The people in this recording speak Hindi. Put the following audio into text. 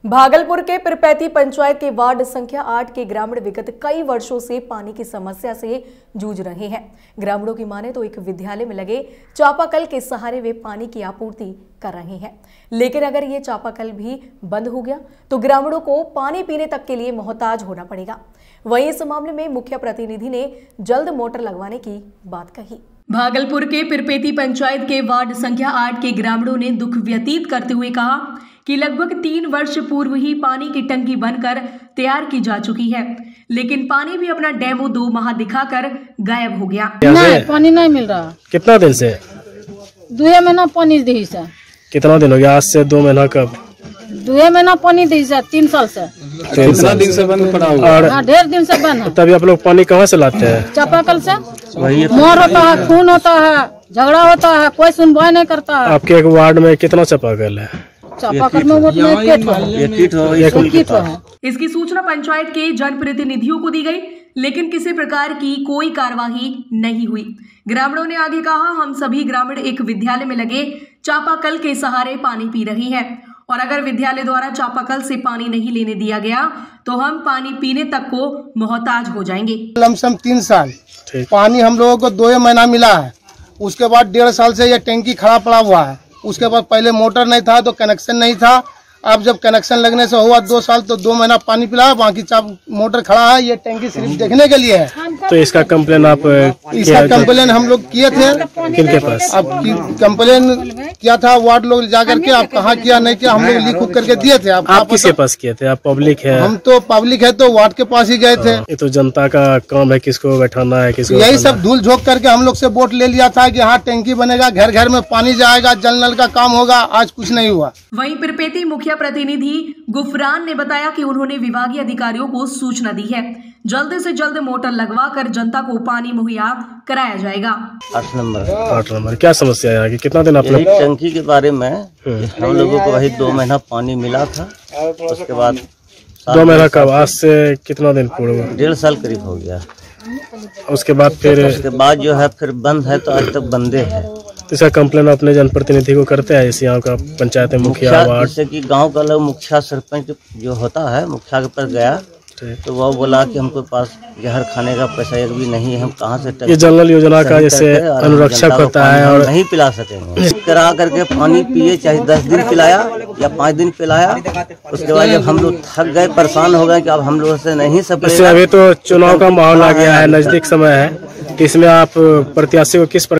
भागलपुर के पिरपैती पंचायत के वार्ड संख्या 8 के ग्रामीण विगत कई वर्षों से पानी की समस्या से जूझ रहे हैं। ग्रामीणों की माने तो एक विद्यालय में लगे चापाकल के सहारे वे पानी की आपूर्ति कर रहे हैं, लेकिन अगर ये चापाकल भी बंद हो गया तो ग्रामीणों को पानी पीने तक के लिए मोहताज होना पड़ेगा। वहीं इस मामले में मुख्य प्रतिनिधि ने जल्द मोटर लगवाने की बात कही। भागलपुर के पिरपैती पंचायत के वार्ड संख्या 8 के ग्रामीणों ने दुख व्यतीत करते हुए कहा कि लगभग 3 वर्ष पूर्व ही पानी की टंकी बनकर तैयार की जा चुकी है, लेकिन पानी भी अपना डेमो 2 माह दिखाकर गायब हो गया। नहीं, पानी नहीं मिल रहा। कितना दिन से? 2 महीना पानी दी से। कितना दिन हो गया? आज से 2 महीना कब? 2 महीना पानी दी से 3 साल से। कितना दिन से बंद पड़ा हुआ? और हाँ, ढेर दिन से बंद है। तभी आप लोग पानी कहाँ से लाते हैं? चापाकल से। मोर होता है, खून होता है, झगड़ा होता है, कोई सुनवाई नहीं करता है। आपके एक वार्ड में कितना चापाकल है? चापाकल में इसकी सूचना पंचायत के जनप्रतिनिधियों को दी गई, लेकिन किसी प्रकार की कोई कार्यवाही नहीं हुई। ग्रामीणों ने आगे कहा, हम सभी ग्रामीण एक विद्यालय में लगे चापाकल के सहारे पानी पी रहे हैं और अगर विद्यालय द्वारा चापाकल से पानी नहीं लेने दिया गया तो हम पानी पीने तक को मोहताज हो जाएंगे। लमसम 3 साल पानी हम लोगों को 2 महीना मिला है। उसके बाद 1.5 साल से यह टैंकी खड़ा पड़ा हुआ है। उसके बाद पहले मोटर नहीं था तो कनेक्शन नहीं था। अब जब कनेक्शन लगने से हुआ 2 साल तो 2 महीना पानी पिला, बाकी मोटर खड़ा है। ये टैंकी सिर्फ देखने के लिए है। तो इसका कंप्लेन आप? इसका कंप्लेन हम लोग किए थे। किनके पास? अब कंप्लेन किया था वार्ड लोग जाकर के। आप कहाँ किया नहीं किया हम लोग लिख उख करके दिए थे। आप किसके पास किए थे? आप पब्लिक है? हम तो पब्लिक है तो वार्ड के पास ही गए थे। ये तो जनता का काम है, किसको बैठाना है, किसको। यही सब धूल झोंक करके हम लोग से वोट ले लिया था कि हाँ टैंकी बनेगा, घर घर में पानी जाएगा, जल नल का काम होगा। आज कुछ नहीं हुआ। वहीं पिरपैती मुखिया प्रतिनिधि गुफरान ने बताया कि उन्होंने विभागीय अधिकारियों को सूचना दी है, जल्द से जल्द मोटर लगवाकर जनता को पानी मुहैया कराया जाएगा। 8 नंबर क्या समस्या है यहाँ की? कितना दिन आप लोग? टंकी के बारे में हम लोगों को वही 2 महीना पानी मिला था। उसके बाद 2 महीना कब? आज से कितना दिन पूर्व? 1.5 साल करीब हो गया। उसके बाद जो है फिर बंद है तो आज तक बंदे है। इसका कंप्लेन अपने जनप्रतिनिधि को करते हैं? जैसे यहाँ का पंचायत मुखिया, जैसे कि गांव का लोग मुखिया सरपंच जो होता है, मुखिया के पास गया तो वो बोला कि हमको पास जहर खाने का पैसा एक भी नहीं है, हम कहाँ से ये जनरल योजना का जैसे अनुरक्षक होता है और नहीं पिला सकेंगे। करा करके पानी पिए, चाहे 10 दिन पिलाया या 5 दिन पिलाया। उसके बाद जब हम लोग थक गए, परेशान हो गए कि अब हम लोग से नहीं सब। अभी तो चुनाव का माहौल आ गया है, नजदीक समय है, इसमें आप प्रत्याशी को किस